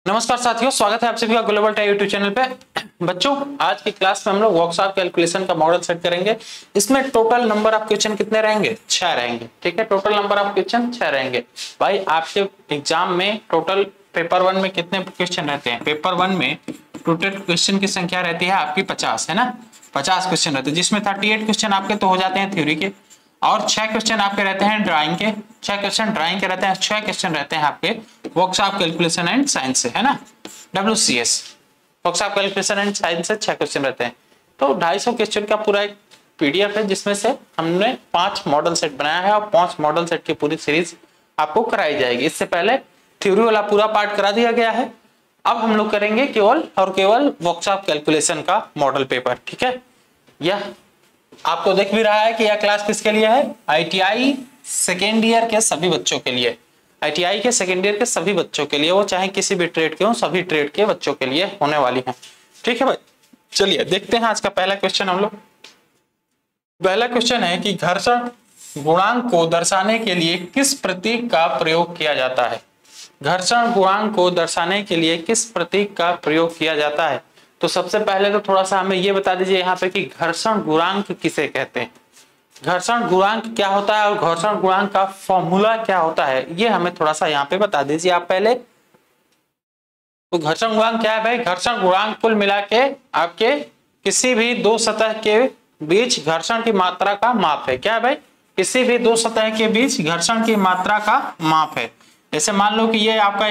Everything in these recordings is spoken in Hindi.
नमस्कार साथियों, स्वागत है आप सभी का ग्लोबल टेक यूट्यूब चैनल पे। बच्चों, आज की क्लास में हम लोग वर्कशॉप कैलकुलेशन का मॉडल सेट करेंगे। इसमें टोटल नंबर ऑफ क्वेश्चन कितने रहेंगे? 6 रहेंगे। ठीक है, टोटल नंबर ऑफ क्वेश्चन 6 रहेंगे। भाई आपके एग्जाम में टोटल पेपर 1 में कितने क्वेश्चन रहते हैं? पेपर 1 में टोटल क्वेश्चन की संख्या रहती है आपकी 50, है ना। 50 क्वेश्चन रहते हैं, जिसमें 38 क्वेश्चन आपके तो हो जाते हैं थ्योरी के, और 6 क्वेश्चन आपके रहते हैं ड्राइंग के। 6 क्वेश्चन ड्राइंग के रहते हैं, 6 क्वेश्चन रहते हैं आपके वर्कशॉप कैलकुलेशन एंड साइंस से, है ना। WCS workshop calculation and science से 6 क्वेश्चन रहते हैं। तो 250 क्वेश्चन का पूरा एक PDF है, जिसमें से हमने 5 मॉडल सेट बनाया है और 5 मॉडल सेट की पूरी सीरीज आपको कराई जाएगी। इससे पहले थ्योरी वाला पूरा पार्ट करा दिया गया है। अब हम लोग करेंगे केवल और केवल वर्कशॉप कैलकुलेशन का मॉडल पेपर। ठीक है, यह आपको दिख भी रहा है कि यह क्लास किसके लिए है? ITI सेकेंड ईयर के सभी बच्चों के लिए। ITI के सेकेंड ईयर के सभी बच्चों के लिए, वो चाहे किसी भी ट्रेड के हो, सभी ट्रेड के बच्चों के लिए होने वाली है। ठीक है भाई, चलिए देखते हैं आज का पहला क्वेश्चन हम लोग। पहला क्वेश्चन है कि घर्षण गुणांक को दर्शाने के लिए किस प्रतीक का प्रयोग किया जाता है? घर्षण गुणांक को दर्शाने के लिए किस प्रतीक का प्रयोग किया जाता है? तो सबसे पहले तो थोड़ा सा हमें ये बता दीजिए यहाँ पे कि घर्षण गुणांक किसे कहते हैं, घर्षण गुणांक क्या होता है और घर्षण गुणांक का फॉर्मूला क्या होता है, ये हमें थोड़ा सा यहाँ पे बता दीजिए आप पहले। तो घर्षण गुणांक क्या है भाई? घर्षण गुणांक कुल मिला के आपके किसी भी दो सतह के बीच घर्षण की मात्रा का माप है। क्या है भाई? किसी भी दो सतह के बीच घर्षण की मात्रा का माप है। जैसे मान लो कि ये आपका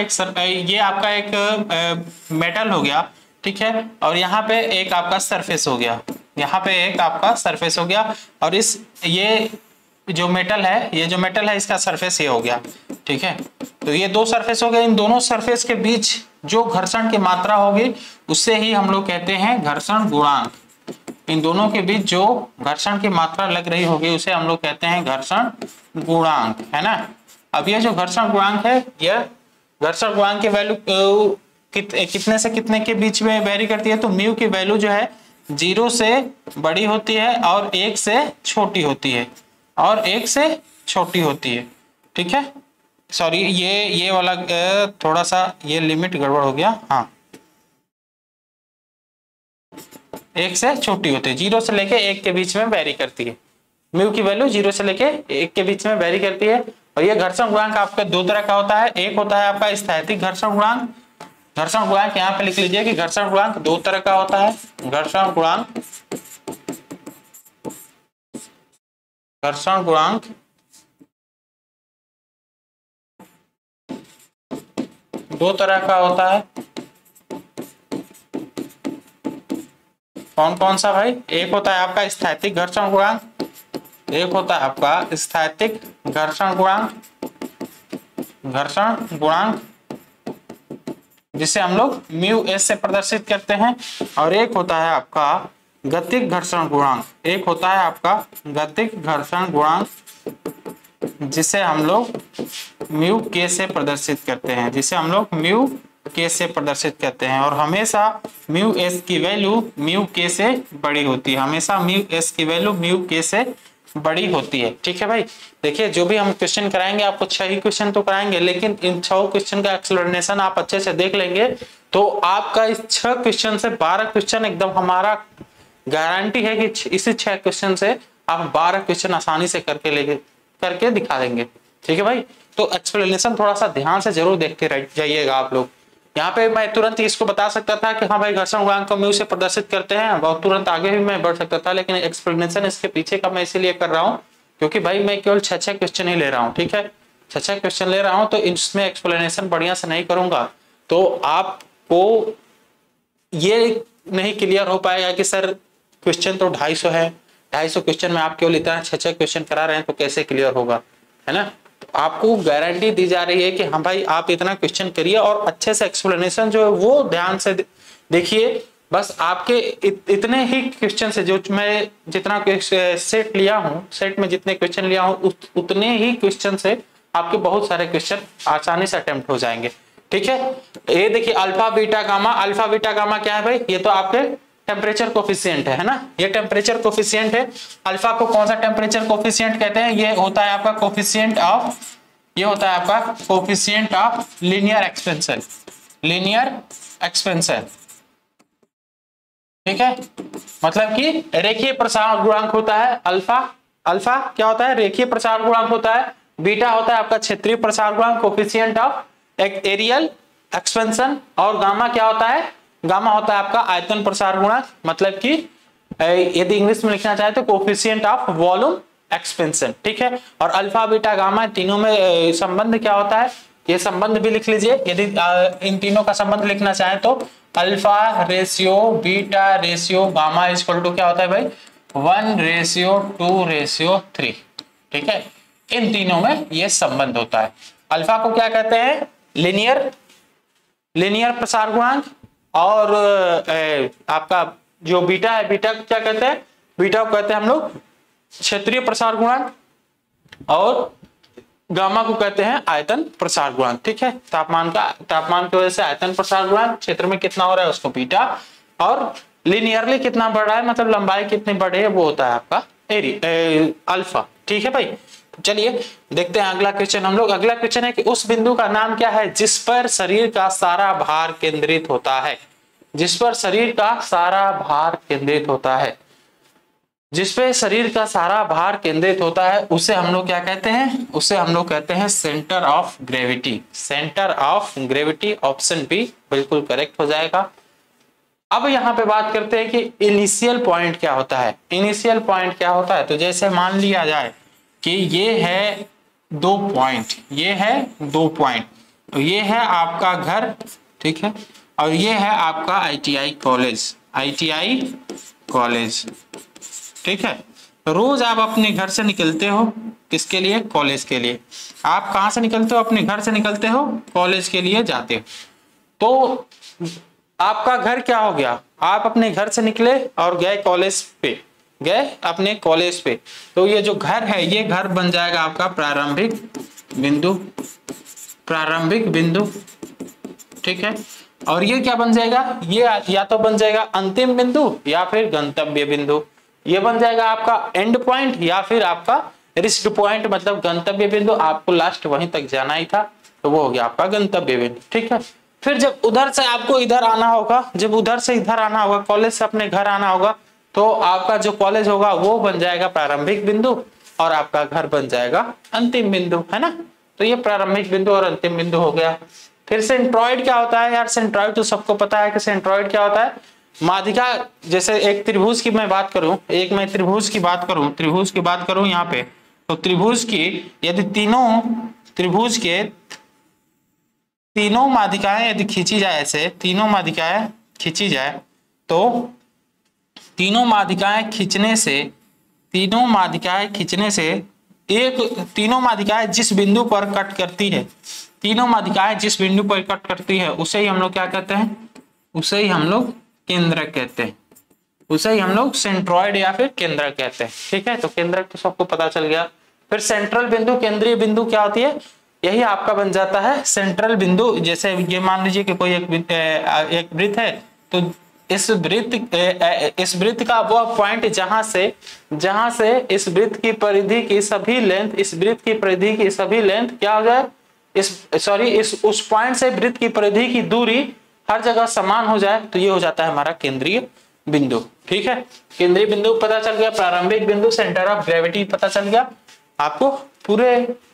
एक मेटल हो गया, ठीक है, और यहाँ पे एक आपका सरफेस हो गया, यहाँ पे एक आपका सरफेस हो गया, और ये जो मेटल है इसका सरफेस ये हो गया। ठीक है, तो ये दो सरफेस हो गए। इन दोनों सरफेस के बीच जो घर्षण की मात्रा होगी उससे ही हम लोग कहते हैं घर्षण गुणांक। इन दोनों के बीच जो घर्षण की मात्रा लग रही होगी उसे हम लोग कहते हैं घर्षण गुणांक, है ना। अब ये जो घर्षण गुणांक है, यह घर्षण गुणांक की वैल्यू कितने से कितने के बीच में वेरी करती है? तो म्यू की वैल्यू जो है 0 से बड़ी होती है और 1 से छोटी होती है, और 1 से छोटी होती है। ठीक है, सॉरी ये वाला थोड़ा सा ये लिमिट गड़बड़ हो गया। हाँ, 1 से छोटी होती है, 0 से लेके 1 के बीच में वेरी करती है। म्यू की वैल्यू 0 से लेके 1 के बीच में वेरी करती है। और ये घर्षण गुणांक आपका दो तरह का होता है। एक होता है आपका स्थैतिक घर्षण गुणांक। घर्षण गुणांक यहाँ पे लिख लीजिए कि घर्षण गुणांक दो तरह का होता है। घर्षण गुणांक दो तरह का होता है। कौन कौन सा भाई? एक होता है आपका स्थैतिक घर्षण गुणांक, एक होता है आपका स्थैतिक घर्षण गुणांक जिसे हम लोग म्यू एस से प्रदर्शित करते हैं, और एक होता है आपका गतिक घर्षण गुणांक। एक होता है आपका गतिक घर्षण गुणांक जिसे हम लोग म्यू के से प्रदर्शित करते हैं, और हमेशा म्यू एस की वैल्यू म्यू के से बड़ी होती है। हमेशा म्यू एस की वैल्यू म्यू के से बड़ी होती है। ठीक है भाई, देखिए जो भी हम क्वेश्चन कराएंगे आपको 6 ही क्वेश्चन तो कराएंगे, लेकिन इन 6 क्वेश्चन का एक्सप्लेनेशन आप अच्छे से देख लेंगे तो आपका इस 6 क्वेश्चन से 12 क्वेश्चन एकदम हमारा गारंटी है कि इसी 6 क्वेश्चन से आप 12 क्वेश्चन आसानी से करके दिखा देंगे। ठीक है भाई, तो एक्सप्लेनेशन थोड़ा सा ध्यान से जरूर देखते जाइएगा आप लोग। यहाँ पे मैं तुरंत इसको बता सकता था कि हाँ भाई घर्षण गुणांक को म्यू से प्रदर्शित करते हैं, बहुत तुरंत आगे भी मैं बढ़ सकता था, लेकिन एक्सप्लेनेशन इसके पीछे का मैं इसीलिए कर रहा हूँ क्योंकि भाई मैं केवल 6 क्वेश्चन ही ले रहा हूँ। ठीक है, 6 क्वेश्चन ले रहा हूँ, तो इसमें एक्सप्लेनेशन बढ़िया से नहीं करूंगा तो आपको ये नहीं क्लियर हो पाएगा कि सर क्वेश्चन तो 250 है, 250 क्वेश्चन में आप केवल इतना 6 क्वेश्चन करा रहे हैं तो कैसे क्लियर होगा, है ना। आपको गारंटी दी जा रही है कि हाँ भाई आप इतना क्वेश्चन करिए और अच्छे से एक्सप्लेनेशन जो है वो ध्यान से देखिए। बस आपके इतने ही क्वेश्चन से जो मैं जितना सेट लिया हूँ, सेट में जितने क्वेश्चन लिया हूँ उतने ही क्वेश्चन से आपके बहुत सारे क्वेश्चन आसानी से अटेम्प्ट हो जाएंगे। ठीक है, ये देखिए अल्फा बीटा गामा क्या है भाई? ये तो आपके टेम्परेचर कोफिशिएंट है ना, ये टेम्परेचर कोफिशिएंट है। अल्फा को कौन सा टेम्परेचर कोफिशिएंट कहते हैं? ये होता है आपका coefficient of linear expansion. Linear expansion, ठीक है। मतलब कि रेखीय प्रसार गुणांक होता है अल्फा, अल्फा क्या होता है, रेखीय प्रसार गुणांक होता है, बीटा होता है आपका क्षेत्रीय प्रसार गुणांक, कोफिशिएंट ऑफ एरियल एक्सपेंशन, और गामा क्या होता है, गामा होता है आपका आयतन प्रसार गुणांक, मतलब कि यदि इंग्लिश में लिखना चाहे तो कोफिशिएंट ऑफ वॉल्यूम एक्सपेंशन, ठीक है। और अल्फा बीटा गामा तीनों में संबंध क्या होता है, ये संबंध भी लिख लीजिए। यदि इन तीनों का संबंध लिखना चाहे तो alpha ratio beta ratio gamma equal to क्या होता है भाई, 1:2:3, ठीक है। इन तीनों में ये संबंध होता है। अल्फा को क्या कहते हैं, लीनियर प्रसार गुणांक, और आपका जो बीटा है, बीटा को क्या कहते हैं, बीटा को कहते हैं हम लोग क्षेत्रीय प्रसार गुणांक, और गामा को कहते हैं आयतन प्रसार गुणांक, ठीक है। तापमान की वजह से आयतन प्रसार गुणांक क्षेत्र में कितना हो रहा है उसको बीटा, और लीनियरली कितना बढ़ रहा है मतलब लंबाई कितनी बढ़ी है वो होता है आपका अल्फा, ठीक है भाई। चलिए देखते हैं अगला क्वेश्चन हम लोग। अगला क्वेश्चन है कि उस बिंदु का नाम क्या है जिस पर शरीर का सारा भार केंद्रित होता है, जिस पर शरीर का सारा भार केंद्रित होता है, जिस पे शरीर का सारा भार केंद्रित होता है उसे हम लोग क्या कहते हैं, उसे हम लोग कहते हैं centre of gravity, centre of gravity. Option B बिल्कुल करेक्ट हो जाएगा। अब यहाँ पे बात करते हैं कि इनिशियल पॉइंट क्या होता है, इनिशियल पॉइंट क्या होता है। तो जैसे मान लिया जाए कि ये है 2 पॉइंट, ये है 2 पॉइंट, तो ये है आपका घर, ठीक है, और ये है आपका ITI कॉलेज, ITI कॉलेज, ठीक है। तो रोज आप अपने घर से निकलते हो, किसके लिए, कॉलेज के लिए। आप कहाँ से निकलते हो, अपने घर से निकलते हो, कॉलेज के लिए जाते हो। तो आपका घर क्या हो गया, आप अपने घर से निकले और गए कॉलेज पे, गए अपने कॉलेज पे। तो ये जो घर है ये घर बन जाएगा आपका प्रारंभिक बिंदु, प्रारंभिक बिंदु, ठीक है। और ये क्या बन जाएगा, ये या तो बन जाएगा अंतिम बिंदु या फिर गंतव्य बिंदु। ये बन जाएगा आपका एंड पॉइंट या फिर आपका रिस्ट पॉइंट, मतलब गंतव्य बिंदु, आपको लास्ट वहीं तक जाना ही था तो वो हो गया आपका गंतव्य बिंदु, ठीक है। फिर जब उधर से आपको इधर आना होगा, जब उधर से इधर आना होगा, कॉलेज से अपने घर आना होगा, तो आपका जो कॉलेज होगा वो बन जाएगा प्रारंभिक बिंदु और आपका घर बन जाएगा अंतिम बिंदु, है ना। तो ये प्रारंभिक बिंदु और अंतिम बिंदु हो गया। फिर सेंट्रॉइड क्या होता है यार, सेंट्रॉइड तो सबको पता है कि सेंट्रॉइड क्या होता है। माध्यिका, जैसे एक त्रिभुज की मैं बात करूं, एक मैं त्रिभुज की बात करूं, त्रिभुज की बात करूं यहाँ पे, तो त्रिभुज की यदि तीनों त्रिभुज के तीनों माध्यिकाएं यदि खींची जाए, ऐसे तीनों माध्यिकाएं खींची जाए, तो तीनों माध्यिकाएं खींचने से, तीनों माध्यिकाएं खींचने से एक, तीनों माध्यिकाएं जिस बिंदु पर कट करती है, तीनों माध्यिकाएं जिस बिंदु पर कट करती है उसे ही हम लोग क्या कहते हैं, उसे ही हम लोग केंद्रक कहते हैं, उसे ही हम लोग सेंट्रॉइड या फिर केंद्रक कहते हैं, ठीक है। तो केंद्रक तो सबको पता चल गया। फिर सेंट्रल बिंदु, केंद्रीय बिंदु क्या होती है, यही आपका बन जाता है सेंट्रल बिंदु। जैसे ये मान लीजिए कि कोई एक वृत्त है, तो इस वृत्त का वह पॉइंट जहां से इस वृत्त की परिधि की सभी लेंथ, इस वृत्त की परिधि की सभी लेंथ क्या हो जाए, उस पॉइंट से वृत्त की परिधि की दूरी हर जगह समान हो जाए, तो ये हो जाता है हमारा केंद्रीय बिंदु, ठीक है। केंद्रीय बिंदु पता चल गया, प्रारंभिक बिंदु, सेंटर ऑफ ग्रेविटी पता चल गया, आपको पूरे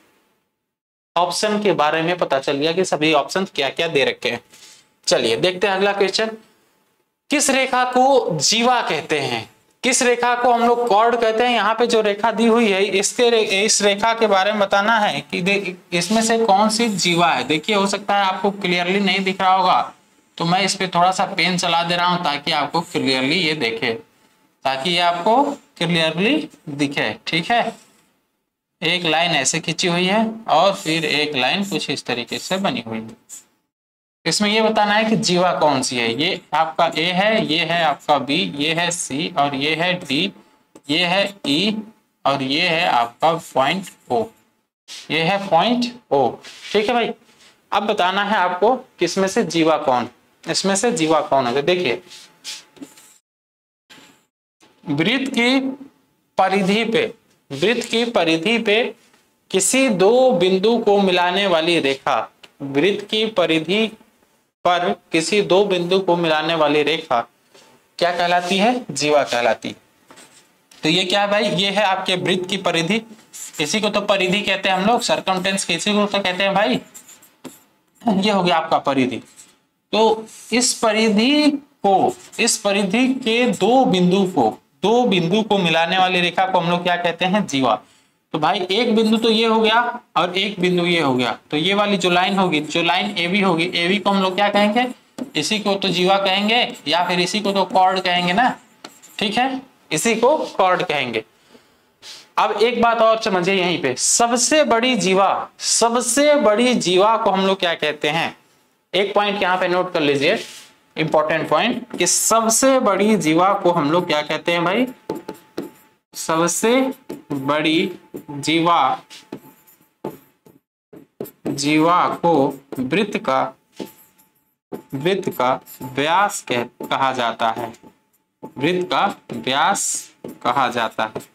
ऑप्शन के बारे में पता चल गया कि सभी ऑप्शन क्या क्या दे रखे हैं। चलिए देखते हैं अगला क्वेश्चन। किस रेखा को जीवा कहते हैं, किस रेखा को हम लोग कॉर्ड कहते हैं। यहाँ पे जो रेखा दी हुई है इस रेखा के बारे में बताना है कि इसमें से कौन सी जीवा है। देखिए हो सकता है आपको क्लियरली नहीं दिख रहा होगा, तो मैं इस पे थोड़ा सा पेन चला दे रहा हूं ताकि आपको क्लियरली ये देखे, ताकि ये आपको क्लियरली दिखे, ठीक है। एक लाइन ऐसे खींची हुई है और फिर एक लाइन कुछ इस तरीके से बनी हुई है। इसमें ये बताना है कि जीवा कौन सी है। ये आपका ए है, ये है आपका बी, ये है सी, और ये है डी, ये है ई, और ये है आपका पॉइंट ओ, ये है पॉइंट ओ, ठीक है भाई। अब बताना है आपको किसमें से जीवा कौन, इसमें से जीवा कौन है। तो देखिए वृत्त की परिधि पे, वृत्त की परिधि पे किसी दो बिंदु को मिलाने वाली रेखा, वृत्त की परिधि पर किसी दो बिंदु को मिलाने वाली रेखा क्या कहलाती है? जीवा कहलाती है। तो ये क्या है भाई? ये है आपके वृत्त की परिधि, इसी को तो परिधि कहते हैं हम लोग, सर्कमटेंस इसी को तो कहते हैं भाई। ये हो गया आपका परिधि। तो इस परिधि के दो बिंदु को मिलाने वाली रेखा को हम लोग क्या कहते हैं? जीवा। तो भाई एक बिंदु तो ये हो गया और एक बिंदु ये हो गया, तो ये वाली जो लाइन होगी, जो लाइन AB होगी, AB को हम लोग क्या कहेंगे? इसी को तो जीवा कहेंगे, या फिर इसी को तो कॉर्ड कहेंगे ना, ठीक है, इसी को कॉर्ड कहेंगे। अब एक बात और समझिए यहीं पे, सबसे बड़ी जीवा को हम लोग क्या कहते हैं? एक पॉइंट यहाँ पे नोट कर लीजिए, इंपॉर्टेंट पॉइंट, कि सबसे बड़ी जीवा को हम लोग क्या कहते हैं भाई? सबसे बड़ी जीवा को वृत्त का व्यास कहा जाता है। वृत्त का व्यास कहा जाता है,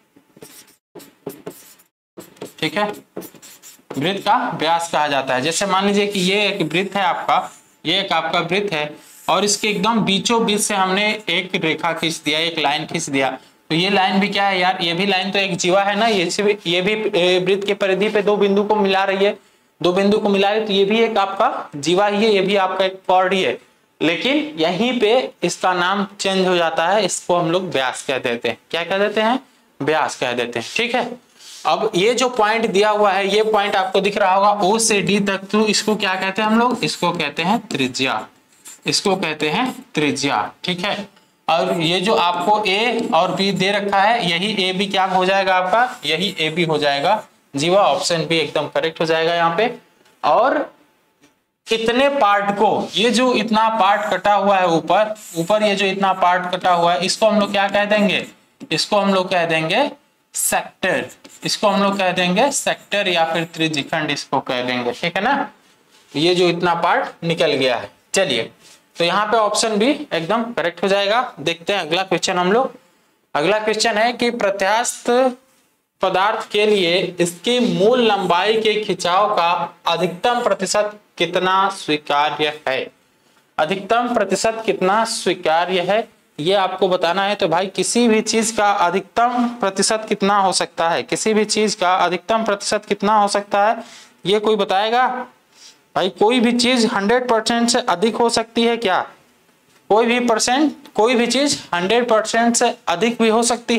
ठीक है, वृत्त का व्यास कहा जाता है। जैसे मान लीजिए कि ये एक वृत्त है आपका, ये एक आपका वृत्त है, और इसके एकदम बीचों बीच से हमने एक रेखा खींच दिया, एक लाइन खींच दिया, तो ये लाइन भी क्या है यार? ये भी लाइन तो एक जीवा है ना, ये भी वृत्त के परिधि पे दो बिंदु को मिला रही है, दो बिंदु को मिला रही है, तो ये भी एक आपका जीवा ही है, ये भी आपका एक कॉर्ड ही है। लेकिन यहीं पे इसका नाम चेंज हो जाता है, इसको हम लोग व्यास कह देते हैं। क्या कह देते हैं? व्यास कह देते हैं, ठीक है। अब ये जो पॉइंट दिया हुआ है, ये पॉइंट आपको दिख रहा होगा O से D तक, तो इसको क्या कहते हैं हम लोग? इसको कहते हैं त्रिज्या, इसको कहते हैं त्रिज्या, ठीक है। और ये जो आपको A और B दे रखा है, यही AB क्या हो जाएगा आपका? यही AB हो जाएगा जीवा। ऑप्शन B एकदम करेक्ट हो जाएगा यहाँ पे। और कितने पार्ट को, ये जो इतना पार्ट कटा हुआ है ऊपर ये जो इतना पार्ट कटा हुआ है, इसको हम लोग क्या कह देंगे? इसको हम लोग कह देंगे सेक्टर, इसको हम लोग कह देंगे सेक्टर या फिर त्रिज्यखंड इसको कह देंगे, ठीक है ना। ये जो इतना पार्ट निकल गया है, चलिए, तो यहाँ पे ऑप्शन बी एकदम करेक्ट हो जाएगा। देखते हैं अगला क्वेश्चन हम लोग। अगला क्वेश्चन है कि प्रत्यास्थ पदार्थ के लिए इसकी मूल लंबाई के खिंचाव का अधिकतम प्रतिशत कितना स्वीकार्य है? अधिकतम प्रतिशत कितना स्वीकार्य है, ये आपको बताना है। तो भाई किसी भी चीज का अधिकतम प्रतिशत कितना हो सकता है? किसी भी चीज का अधिकतम प्रतिशत कितना हो सकता है, ये कोई बताएगा? भाई कोई भी चीज 100% से अधिक हो सकती है क्या? कोई भी चीज 100% से अधिक भी हो सकती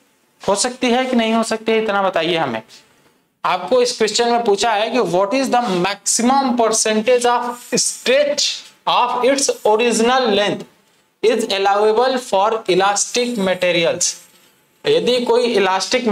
है कि नहीं हो सकती है? इतना बताइए हमें। आपको इस क्वेश्चन में पूछा है कि what is the maximum percentage of stretch of its original length is allowable for elastic materials. यदि कोई इलास्टिक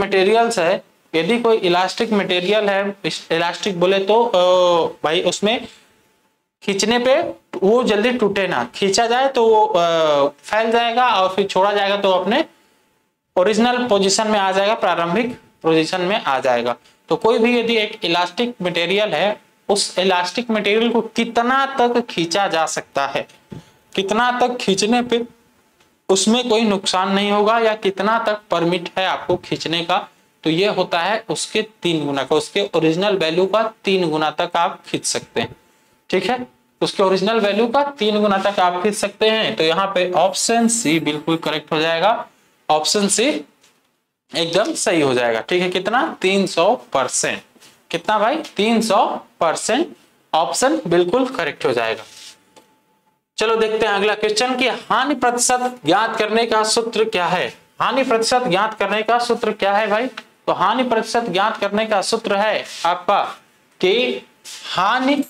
मटेरियल है, इलास्टिक बोले तो भाई उसमें खींचने पे वो जल्दी टूटे ना, खींचा जाए तो वो फैल जाएगा और फिर छोड़ा जाएगा तो अपने ओरिजिनल पोजीशन में आ जाएगा, प्रारंभिक पोजीशन में आ जाएगा। तो कोई भी यदि एक इलास्टिक मटेरियल है, उस इलास्टिक मटेरियल को कितना तक खींचा जा सकता है, कितना तक खींचने पे उसमें कोई नुकसान नहीं होगा, या कितना तक परमिट है आपको खींचने का, तो ये होता है उसके 3 गुना का, उसके ओरिजिनल वैल्यू का 3 गुना तक आप खींच सकते हैं, ठीक है। उसके ओरिजिनल वैल्यू का 3 गुना तक आप खींच सकते हैं। तो यहाँ पे ऑप्शन सी बिल्कुल करेक्ट हो जाएगा, ऑप्शन सी एकदम सही हो जाएगा, ठीक है। कितना? 300%। कितना भाई? 300%। ऑप्शन बिल्कुल करेक्ट हो जाएगा। चलो देखते हैं अगला क्वेश्चन कि हानि प्रतिशत ज्ञात करने का सूत्र क्या है? हानि प्रतिशत ज्ञात करने का सूत्र क्या है भाई? तो हानि प्रतिशत ज्ञात करने का सूत्र है आपका कि हानि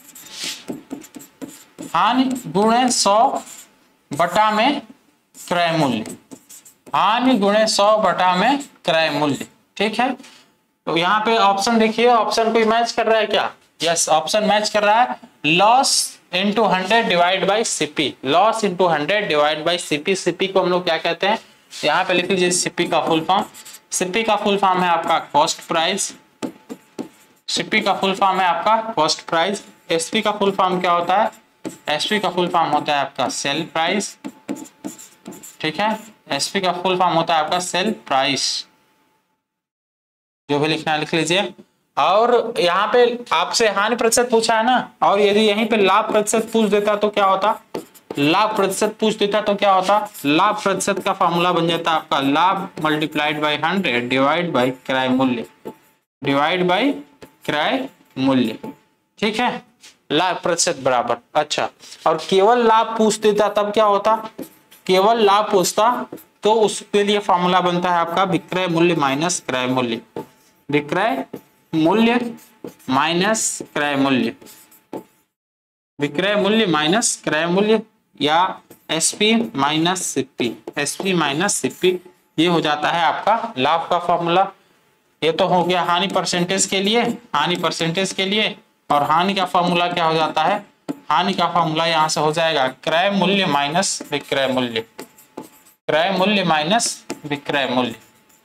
गुणे 100 बटा में क्रय मूल्य, हानि गुणे 100 बटा में क्रय मूल्य, ठीक है। तो यहाँ पे ऑप्शन देखिए, ऑप्शन कोई मैच कर रहा है क्या? यस, ऑप्शन मैच कर रहा है। Loss into 100 divide by CP, loss into 100 divide by CP. CP को हम लोग क्या कहते हैं? यहाँ पे लिख लीजिए सीपी का फुल फॉर्म। सीपी का फुल फॉर्म है आपका कॉस्ट प्राइस, सीपी का फुल फॉर्म है आपका कॉस्ट प्राइस। एसपी का फुल फॉर्म क्या होता है? एसपी का फुल फॉर्म होता है आपका सेल प्राइस, ठीक है। एसपी का फुल फॉर्म होता है आपका सेल प्राइस, जो भी लिखना है लिख लीजिए। और यहाँ पे आपसे हानि प्रतिशत पूछा है ना, और यदि यहीं पे लाभ प्रतिशत पूछ देता तो क्या होता, लाभ प्रतिशत पूछ देता तो क्या होता, लाभ प्रतिशत का फॉर्मूला बन जाता आपका लाभ मल्टीप्लाइड बाई 100 डिवाइड बाई क्रय मूल्य, डिवाइड बाई क्रय मूल्य। ठीक है, लाभ प्रतिशत बराबर। अच्छा, और केवल लाभ पूछ देता तब क्या होता, केवल लाभ पूछता तो उसके लिए फॉर्मूला बनता है आपका विक्रय मूल्य माइनस क्रय मूल्य, विक्रय मूल्य माइनस क्रय मूल्य, विक्रय मूल्य माइनस क्रय मूल्य, या SP minus CP, SP minus CP, ये हो जाता है आपका लाभ का फॉर्मूला। ये तो हो गया हानि परसेंटेज के लिए, हानि परसेंटेज के लिए। और हानि का फॉर्मूला क्या हो जाता है, हानि का फॉर्मूला यहां से हो जाएगा क्रय मूल्य माइनस विक्रय मूल्य, क्रय मूल्य माइनस विक्रय मूल्य।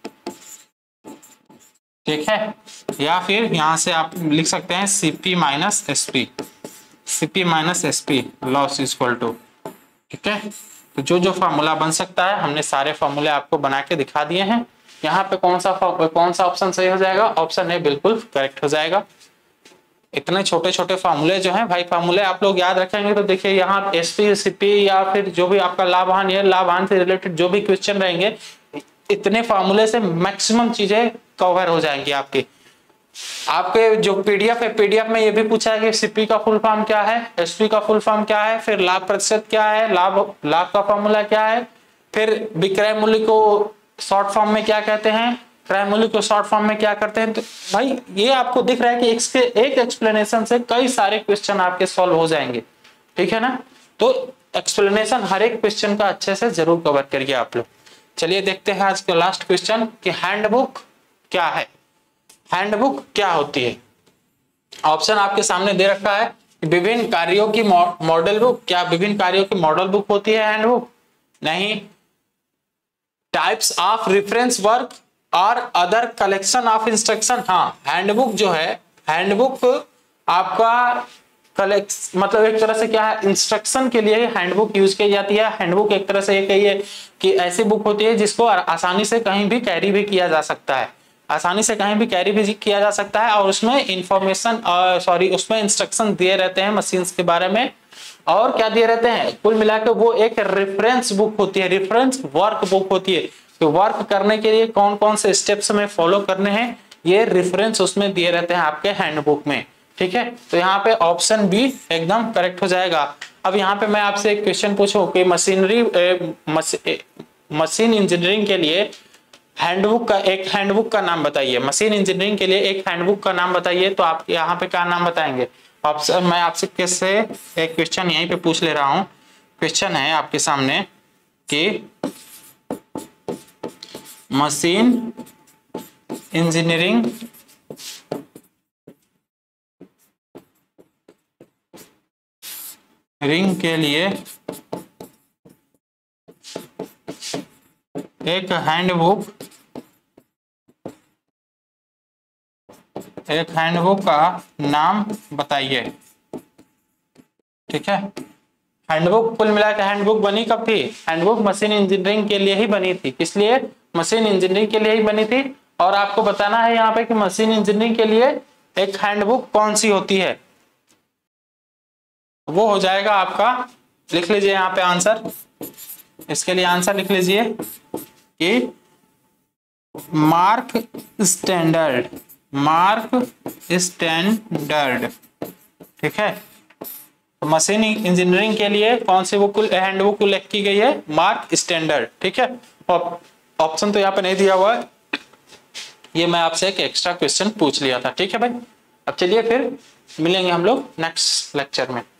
ठीक है, या फिर यहां से आप लिख सकते हैं CP minus SP, CP minus SP loss is equal to. ठीक है, तो जो जो फॉर्मूला बन सकता है हमने सारे फॉर्मूले आपको बना के दिखा दिए हैं। यहाँ पे कौन सा ऑप्शन सही हो जाएगा, ऑप्शन ए बिल्कुल करेक्ट हो जाएगा। इतने छोटे छोटे फार्मूले जो हैं भाई, फार्मूले आप लोग याद रखेंगे तो देखिए यहाँ एसपी सीपी या फिर जो भी आपका लाभ हानि है, लाभ हानि से रिलेटेड जो भी क्वेश्चन रहेंगे, इतने फार्मूले से मैक्सिमम चीजें कवर हो जाएंगी आपकी। आपके जो पीडीएफ है, पीडीएफ में ये भी पूछा है कि सीपी का फुल फॉर्म क्या है, एसपी का फुल फॉर्म क्या है, फिर लाभ प्रतिशत क्या है, लाभ का फॉर्मूला क्या है, फिर विक्रय मूल्य को शॉर्ट फॉर्म में क्या कहते हैं, क्रय मूल्य को शॉर्ट फॉर्म में क्या करते हैं। तो भाई ये आपको दिख रहा है कि इसके एक एक्सप्लेनेशन से कई सारे क्वेश्चन आपके सॉल्व हो जाएंगे। ठीक है ना, तो एक्सप्लेनेशन हर एक क्वेश्चन का अच्छे से जरूर कवर करिए आप लोग। चलिए देखते हैं आज का लास्ट क्वेश्चन कि हैंडबुक क्या है, हैंडबुक क्या होती है। ऑप्शन आपके सामने दे रखा है, विभिन्न कार्यों की मॉडल बुक, क्या विभिन्न कार्यों की मॉडल बुक होती है हैंडबुक? नहीं। टाइप्स ऑफ रेफरेंस वर्क और अदर कलेक्शन ऑफ इंस्ट्रक्शन, हाँ हैंडबुक जो है, हैंडबुक आपका मतलब एक तरह से क्या है, इंस्ट्रक्शन के लिए हैंडबुक यूज की जाती है। हैंडबुक एक तरह से ये कहिए कि ऐसी बुक होती है जिसको आसानी से कहीं भी कैरी भी किया जा सकता है, आसानी से कहीं भी कैरी भी किया जा सकता है, और उसमें इंफॉर्मेशन उसमें इंस्ट्रक्शन दिए रहते हैं मशीन्स के बारे में, और क्या दिए रहते हैं, कुल मिलाकर वो एक रेफरेंस बुक होती है, रेफरेंस वर्क बुक होती है। तो वर्क करने के लिए कौन कौन से स्टेप्स हमें फॉलो करने हैं, ये रेफरेंस उसमें दिए रहते हैं आपके हैंडबुक में। ठीक है, तो यहाँ पे ऑप्शन बी एकदम करेक्ट हो जाएगा। अब यहाँ पे मैं आपसे एक क्वेश्चन पूछूं कि मशीन इंजीनियरिंग के लिए हैंडबुक का नाम बताइए, मशीन इंजीनियरिंग के लिए एक हैंडबुक का नाम बताइए, तो आप यहाँ पे क्या नाम बताएंगे? ऑप्शन मैं आपसे कैसे एक क्वेश्चन यहीं पे पूछ ले रहा हूँ। क्वेश्चन है आपके सामने कि मशीन इंजीनियरिंग के लिए एक हैंडबुक का नाम बताइए। ठीक है, हैंडबुक कुल मिला के हैंडबुक बनी कब थी? हैंडबुक मशीन इंजीनियरिंग के लिए ही बनी थी। किस लिए? मशीन इंजीनियरिंग के लिए ही बनी थी। और आपको बताना है यहाँ पे कि मशीन इंजीनियरिंग के लिए एक हैंडबुक कौन सी होती है, वो हो जाएगा आपका, लिख लीजिए यहाँ पे आंसर, इसके लिए आंसर लिख लीजिए कि मार्क स्टैंडर्ड, मार्क स्टैंडर्ड। ठीक है, तो मशीन इंजीनियरिंग के लिए कौन सी बुक हैंडबुक लिख की गई है? Mark standard. ठीक है, ऑप्शन तो यहाँ पे नहीं दिया हुआ है, ये मैं आपसे एक एक्स्ट्रा क्वेश्चन पूछ लिया था। ठीक है भाई, अब चलिए फिर मिलेंगे हम लोग नेक्स्ट लेक्चर में।